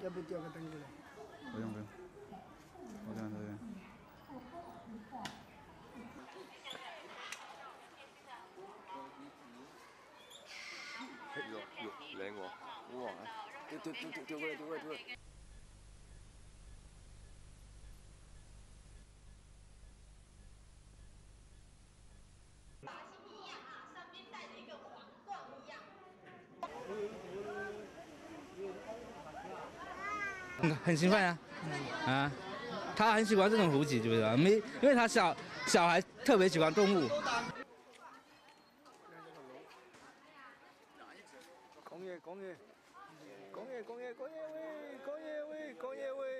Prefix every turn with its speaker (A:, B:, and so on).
A: 要不调个灯过来？
B: 不用不用，我这边。
C: 靚喎，哇！掉過嚟。
D: 一样啊，上面带着一个皇冠一样。
E: 很兴奋啊！啊，他很喜欢这种湖景，知不知道？因为他小孩特别喜欢动物。
C: 講嘢喂！